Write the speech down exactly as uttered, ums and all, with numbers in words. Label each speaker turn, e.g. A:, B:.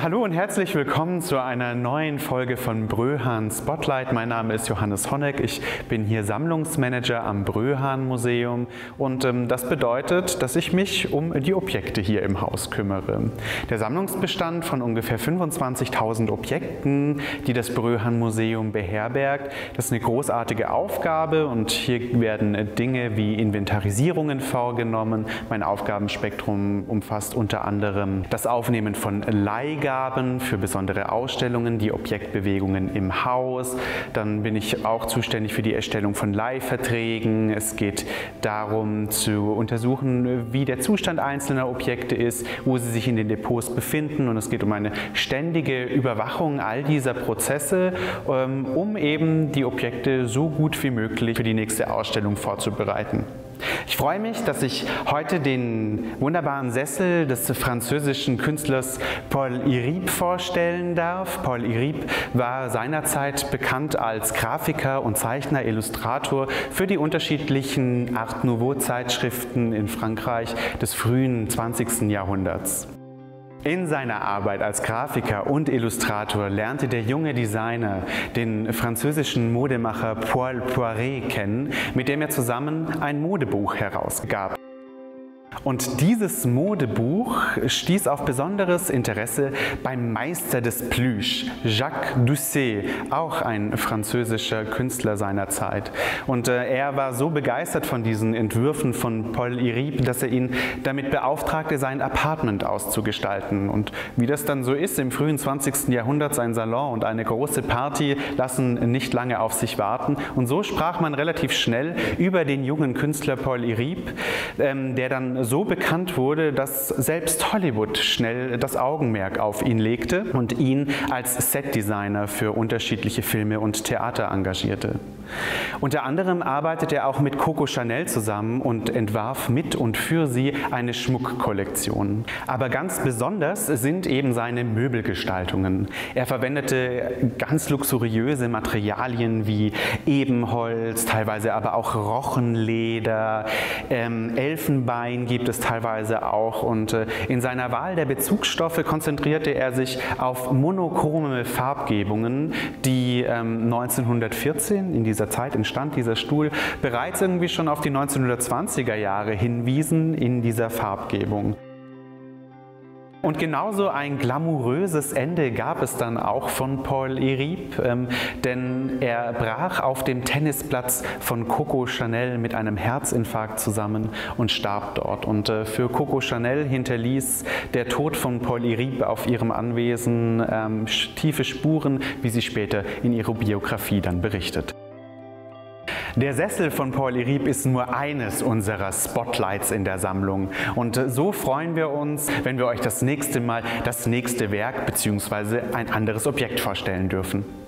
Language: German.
A: Hallo und herzlich willkommen zu einer neuen Folge von Bröhan Spotlight. Mein Name ist Johannes Honeck, ich bin hier Sammlungsmanager am Bröhan Museum und ähm, das bedeutet, dass ich mich um die Objekte hier im Haus kümmere. Der Sammlungsbestand von ungefähr fünfundzwanzigtausend Objekten, die das Bröhan Museum beherbergt, das ist eine großartige Aufgabe und hier werden Dinge wie Inventarisierungen vorgenommen. Mein Aufgabenspektrum umfasst unter anderem das Aufnehmen von Leihgaben für besondere Ausstellungen, die Objektbewegungen im Haus. Dann bin ich auch zuständig für die Erstellung von Leihverträgen. Es geht darum zu untersuchen, wie der Zustand einzelner Objekte ist, wo sie sich in den Depots befinden, und es geht um eine ständige Überwachung all dieser Prozesse, um eben die Objekte so gut wie möglich für die nächste Ausstellung vorzubereiten. Ich freue mich, dass ich heute den wunderbaren Sessel des französischen Künstlers Paul Hiribe vorstellen darf. Paul Hiribe war seinerzeit bekannt als Grafiker und Zeichner, Illustrator für die unterschiedlichen Art Nouveau-Zeitschriften in Frankreich des frühen zwanzigsten Jahrhunderts. In seiner Arbeit als Grafiker und Illustrator lernte der junge Designer den französischen Modemacher Paul Poiret kennen, mit dem er zusammen ein Modebuch herausgab. Und dieses Modebuch stieß auf besonderes Interesse beim Meister des Plüsch, Jacques Doucet, auch ein französischer Künstler seiner Zeit. Und äh, er war so begeistert von diesen Entwürfen von Paul Hiribe, dass er ihn damit beauftragte, sein Apartment auszugestalten. Und wie das dann so ist, im frühen zwanzigsten Jahrhundert, sein Salon und eine große Party lassen nicht lange auf sich warten. Und so sprach man relativ schnell über den jungen Künstler Paul Hiribe, ähm, der dann so bekannt wurde, dass selbst Hollywood schnell das Augenmerk auf ihn legte und ihn als Setdesigner für unterschiedliche Filme und Theater engagierte. Unter anderem arbeitete er auch mit Coco Chanel zusammen und entwarf mit und für sie eine Schmuckkollektion. Aber ganz besonders sind eben seine Möbelgestaltungen. Er verwendete ganz luxuriöse Materialien wie Ebenholz, teilweise aber auch Rochenleder, ähm, Elfenbein gibt es teilweise auch, und äh, in seiner Wahl der Bezugsstoffe konzentrierte er sich auf monochrome Farbgebungen, die ähm, neunzehnhundertvierzehn, in dieser Zeit entstand dieser Stuhl, bereits irgendwie schon auf die neunzehnhundertzwanziger Jahre hinwiesen in dieser Farbgebung. Und genauso ein glamouröses Ende gab es dann auch von Paul Hiribe, ähm, denn er brach auf dem Tennisplatz von Coco Chanel mit einem Herzinfarkt zusammen und starb dort. Und äh, für Coco Chanel hinterließ der Tod von Paul Hiribe auf ihrem Anwesen ähm, tiefe Spuren, wie sie später in ihrer Biografie dann berichtet. Der Sessel von Paul Hiribe ist nur eines unserer Spotlights in der Sammlung, und so freuen wir uns, wenn wir euch das nächste Mal das nächste Werk bzw. ein anderes Objekt vorstellen dürfen.